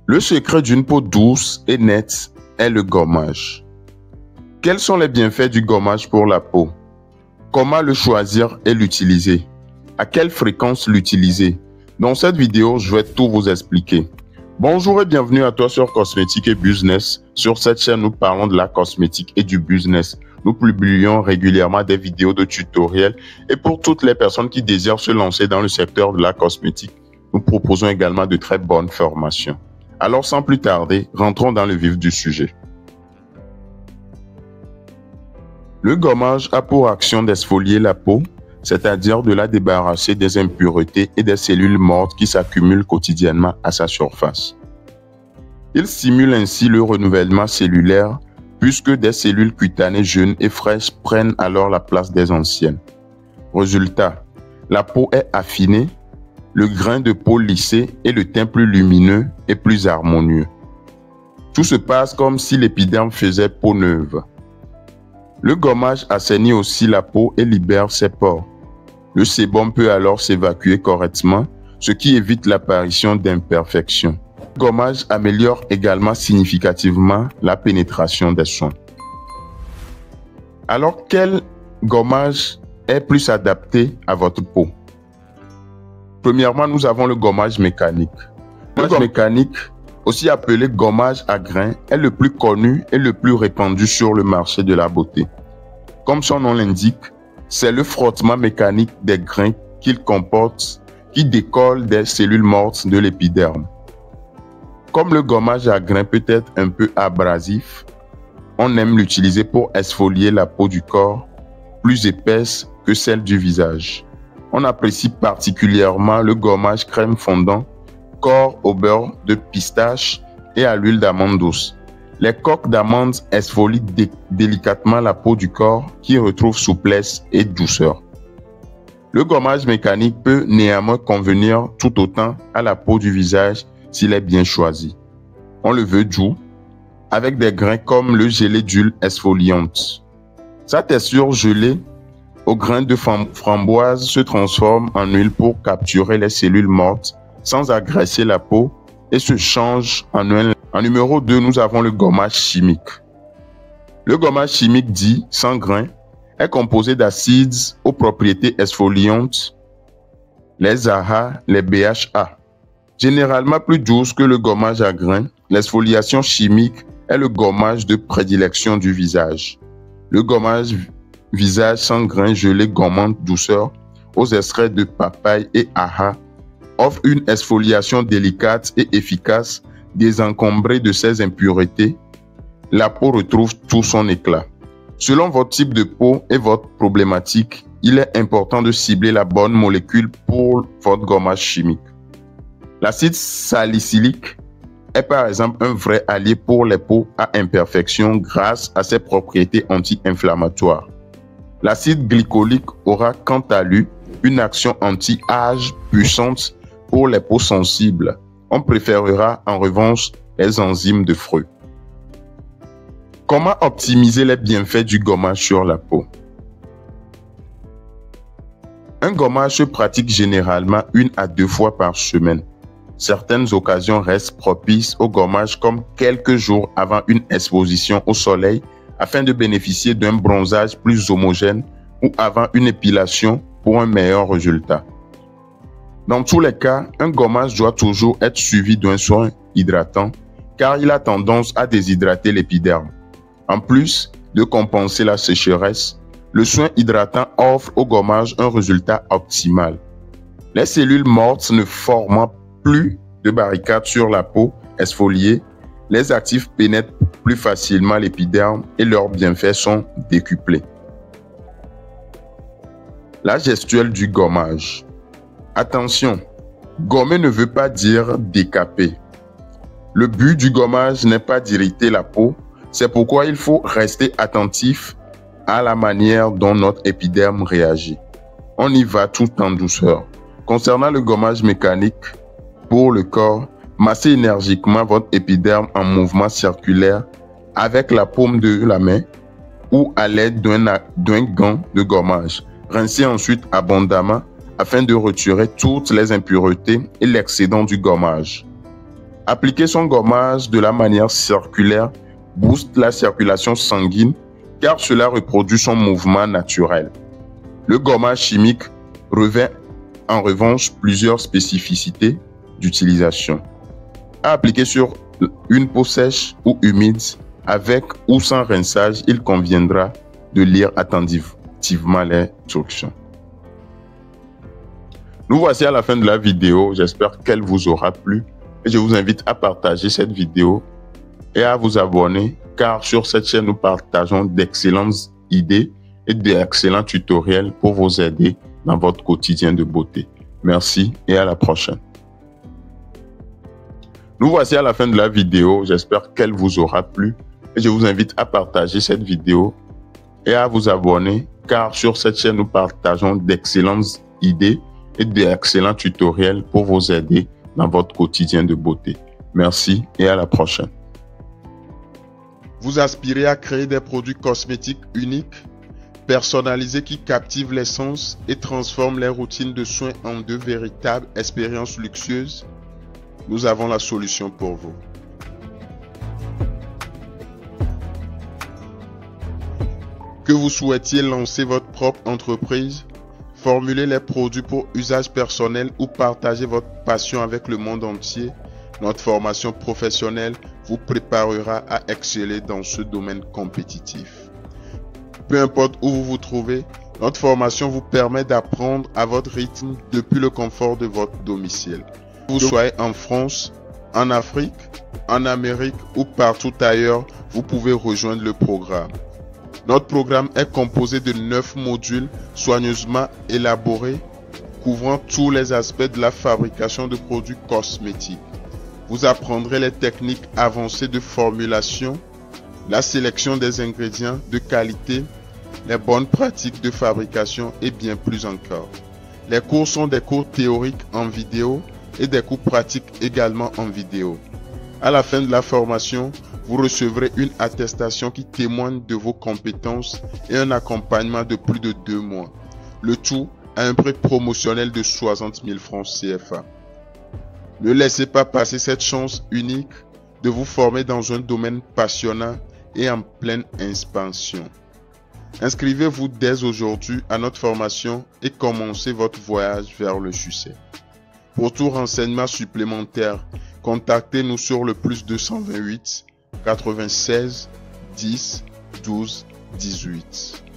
Le secret d'une peau douce et nette est le gommage. Quels sont les bienfaits du gommage pour la peau? Comment le choisir et l'utiliser? À quelle fréquence l'utiliser? Dans cette vidéo, je vais tout vous expliquer. Bonjour et bienvenue à toi sur Cosmétique et Business. Sur cette chaîne, nous parlons de la cosmétique et du business. Nous publions régulièrement des vidéos de tutoriels et pour toutes les personnes qui désirent se lancer dans le secteur de la cosmétique, nous proposons également de très bonnes formations. Alors sans plus tarder, rentrons dans le vif du sujet. Le gommage a pour action d'exfolier la peau, c'est-à-dire de la débarrasser des impuretés et des cellules mortes qui s'accumulent quotidiennement à sa surface. Il stimule ainsi le renouvellement cellulaire puisque des cellules cutanées jeunes et fraîches prennent alors la place des anciennes. Résultat, la peau est affinée, le grain de peau lissé et le teint plus lumineux et plus harmonieux. Tout se passe comme si l'épiderme faisait peau neuve. Le gommage assainit aussi la peau et libère ses pores. Le sébum peut alors s'évacuer correctement, ce qui évite l'apparition d'imperfections. Le gommage améliore également significativement la pénétration des soins. Alors, quel gommage est plus adapté à votre peau? Premièrement, nous avons le gommage mécanique. Le gommage mécanique, aussi appelé gommage à grains, est le plus connu et le plus répandu sur le marché de la beauté. Comme son nom l'indique, c'est le frottement mécanique des grains qu'il comporte qui décolle des cellules mortes de l'épiderme. Comme le gommage à grains peut être un peu abrasif, on aime l'utiliser pour exfolier la peau du corps, plus épaisse que celle du visage. On apprécie particulièrement le gommage crème fondant, corps au beurre de pistache et à l'huile d'amande douce. Les coques d'amandes exfolient délicatement la peau du corps qui retrouve souplesse et douceur. Le gommage mécanique peut néanmoins convenir tout autant à la peau du visage s'il est bien choisi. On le veut doux, avec des grains comme le gelé d'huile exfoliante. Sa texture gelée au grain de framboise se transforme en huile pour capturer les cellules mortes sans agresser la peau et se change en huile. En numéro 2, nous avons le gommage chimique. Le gommage chimique dit sans grains est composé d'acides aux propriétés exfoliantes, les AHA, les BHA. Généralement plus douce que le gommage à grains, l'exfoliation chimique est le gommage de prédilection du visage. Le gommage visage sans grains gelé gommante douceur aux extraits de papaye et AHA offre une exfoliation délicate et efficace. Désencombrée de ces impuretés, la peau retrouve tout son éclat. Selon votre type de peau et votre problématique, il est important de cibler la bonne molécule pour votre gommage chimique. L'acide salicylique est par exemple un vrai allié pour les peaux à imperfection grâce à ses propriétés anti-inflammatoires. L'acide glycolique aura quant à lui une action anti-âge puissante pour les peaux sensibles. On préférera en revanche les enzymes de fruits. Comment optimiser les bienfaits du gommage sur la peau? Un gommage se pratique généralement 1 à 2 fois par semaine. Certaines occasions restent propices au gommage comme quelques jours avant une exposition au soleil afin de bénéficier d'un bronzage plus homogène ou avant une épilation pour un meilleur résultat. Dans tous les cas, un gommage doit toujours être suivi d'un soin hydratant car il a tendance à déshydrater l'épiderme. En plus de compenser la sécheresse, le soin hydratant offre au gommage un résultat optimal. Les cellules mortes ne formant plus de barricades sur la peau exfoliée, les actifs pénètrent plus facilement l'épiderme et leurs bienfaits sont décuplés. La gestuelle du gommage. Attention, gommer ne veut pas dire décaper. Le but du gommage n'est pas d'irriter la peau, c'est pourquoi il faut rester attentif à la manière dont notre épiderme réagit. On y va tout en douceur. Concernant le gommage mécanique, pour le corps, massez énergiquement votre épiderme en mouvement circulaire avec la paume de la main ou à l'aide d'un gant de gommage. Rincez ensuite abondamment afin de retirer toutes les impuretés et l'excédent du gommage. Appliquer son gommage de la manière circulaire booste la circulation sanguine car cela reproduit son mouvement naturel. Le gommage chimique revêt en revanche plusieurs spécificités d'utilisation. À appliquer sur une peau sèche ou humide, avec ou sans rinçage, il conviendra de lire attentivement les instructions. Nous voici à la fin de la vidéo, j'espère qu'elle vous aura plu et je vous invite à partager cette vidéo et à vous abonner car sur cette chaîne nous partageons d'excellentes idées et d'excellents tutoriels pour vous aider dans votre quotidien de beauté. Merci et à la prochaine. Nous voici à la fin de la vidéo, j'espère qu'elle vous aura plu et je vous invite à partager cette vidéo et à vous abonner car sur cette chaîne nous partageons d'excellentes idées et d'excellents tutoriels pour vous aider dans votre quotidien de beauté. Merci et à la prochaine. Vous aspirez à créer des produits cosmétiques uniques, personnalisés qui captivent les sens et transforment les routines de soins en de véritables expériences luxueuses? Nous avons la solution pour vous. Que vous souhaitiez lancer votre propre entreprise, formuler les produits pour usage personnel ou partager votre passion avec le monde entier, notre formation professionnelle vous préparera à exceller dans ce domaine compétitif. Peu importe où vous vous trouvez, notre formation vous permet d'apprendre à votre rythme depuis le confort de votre domicile. Que vous soyez en France, en Afrique, en Amérique ou partout ailleurs, vous pouvez rejoindre le programme. Notre programme est composé de 9 modules soigneusement élaborés, couvrant tous les aspects de la fabrication de produits cosmétiques. Vous apprendrez les techniques avancées de formulation, la sélection des ingrédients de qualité, les bonnes pratiques de fabrication et bien plus encore. Les cours sont des cours théoriques en vidéo et des cours pratiques également en vidéo. À la fin de la formation, vous recevrez une attestation qui témoigne de vos compétences et un accompagnement de plus de 2 mois. Le tout à un prix promotionnel de 60 000 francs CFA. Ne laissez pas passer cette chance unique de vous former dans un domaine passionnant et en pleine expansion. Inscrivez-vous dès aujourd'hui à notre formation et commencez votre voyage vers le succès. Pour tout renseignement supplémentaire, contactez-nous sur le +228 96 10 12 18.